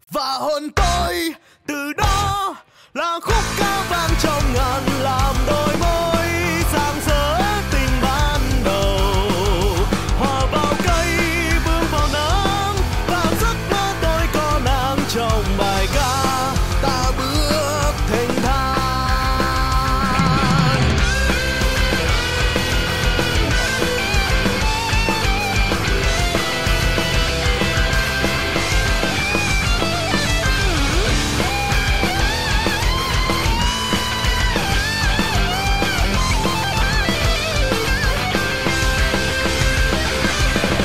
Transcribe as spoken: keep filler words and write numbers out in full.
Và hồn tôi từ đó là khúc ca vang trong ngàn làm đôi.